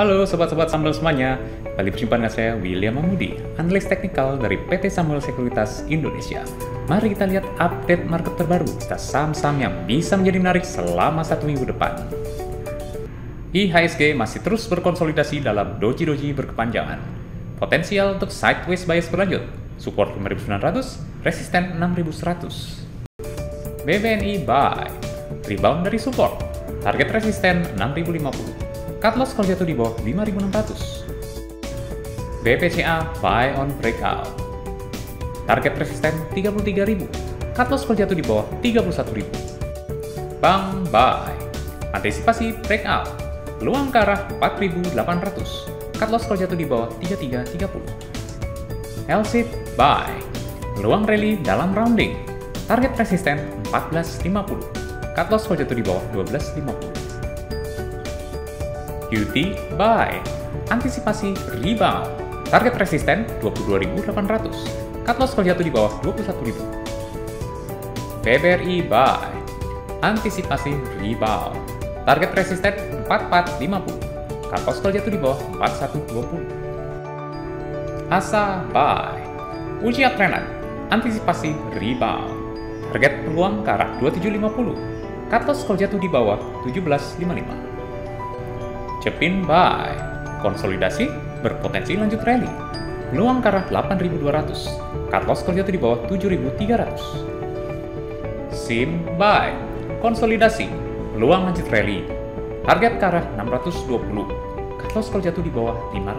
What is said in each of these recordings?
Halo sobat-sobat Samuel semuanya, kembali berjumpa dengan saya William Mahmudi, analis teknikal dari PT Samuel Sekuritas Indonesia. Mari kita lihat update market terbaru serta saham-saham yang bisa menjadi menarik selama 1 minggu depan. IHSG masih terus berkonsolidasi dalam doji-doji berkepanjangan. Potensial untuk sideways bias berlanjut, support 5.900, resisten 6.100. BBNI buy, rebound dari support, target resisten 6.050. Cut loss kalau jatuh di bawah 5.600. BPCA buy on breakout. Target resisten 33.000. Cut loss kalau jatuh di bawah 31.000. Bank buy. Antisipasi breakout. Peluang ke arah 4.800. Cut loss kalau jatuh di bawah 3330. LSIP buy. Peluang rally dalam rounding. Target resisten 14.50. Cut loss kalau jatuh di bawah 12.50. QT buy, antisipasi rebound, target resisten 22.800, cut loss kalau jatuh di bawah 21.000. BBRI buy, antisipasi rebound, target resisten 4450, cut loss kalau jatuh di bawah 4120. ASA buy, uji uptrend, antisipasi rebound, target peluang ke arah 2750, cut loss kalau jatuh di bawah 1755. Cepin buy, konsolidasi berpotensi lanjut rally, peluang ke arah 8.200, cut loss kalau jatuh di bawah 7.300. SIM buy, konsolidasi, peluang lanjut rally, target ke arah 620, cut loss kalau jatuh di bawah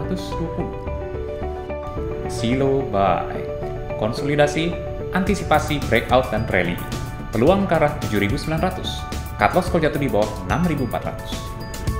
520. SILO buy, konsolidasi, antisipasi breakout dan rally, peluang ke arah 7.900, cut loss kalau jatuh di bawah 6.400.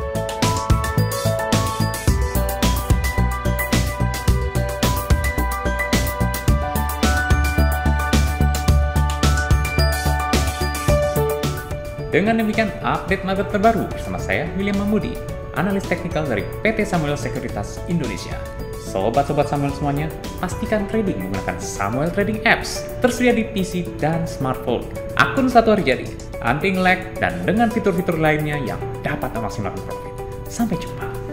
Dengan demikian update market terbaru bersama saya William Mahmudi, analis teknikal dari PT Samuel Sekuritas Indonesia. Sobat-sobat Samuel semuanya, pastikan trading menggunakan Samuel Trading Apps, tersedia di PC dan smartphone. Akun 1 hari jadi, anti lag, dan dengan fitur-fitur lainnya yang dapat memaksimalkan profit. Sampai jumpa.